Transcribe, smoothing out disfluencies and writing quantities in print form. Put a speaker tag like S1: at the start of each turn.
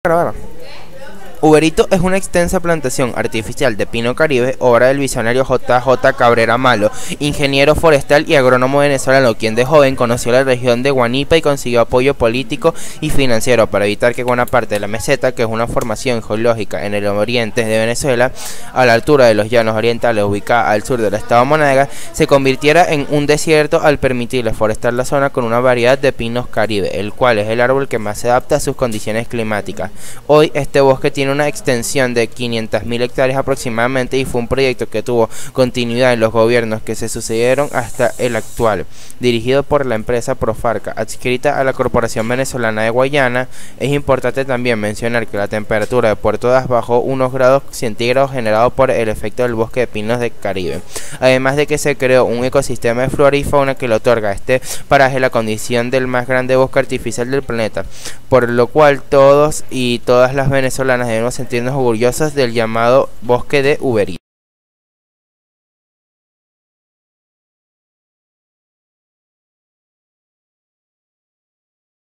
S1: Grabar. Uberito es una extensa plantación artificial de pino caribe, obra del visionario J.J. Cabrera Malo, ingeniero forestal y agrónomo venezolano, quien de joven conoció la región de Guanipa y consiguió apoyo político y financiero para evitar que buena parte de la meseta, que es una formación geológica en el oriente de Venezuela, a la altura de los llanos orientales, ubicada al sur del estado Monagas, se convirtiera en un desierto al permitirle forestar la zona con una variedad de pinos caribe, el cual es el árbol que más se adapta a sus condiciones climáticas. Hoy este bosque tiene una extensión de 500.000 hectáreas aproximadamente y fue un proyecto que tuvo continuidad en los gobiernos que se sucedieron hasta el actual, dirigido por la empresa Profarca, adscrita a la Corporación Venezolana de Guayana. Es importante también mencionar que la temperatura de Puerto Das bajó unos grados centígrados generado por el efecto del bosque de pinos del Caribe, además de que se creó un ecosistema de flora y fauna que le otorga a este paraje la condición del más grande bosque artificial del planeta, por lo cual todos y todas las venezolanas debemos sentirnos orgullosos del llamado bosque de Uberito.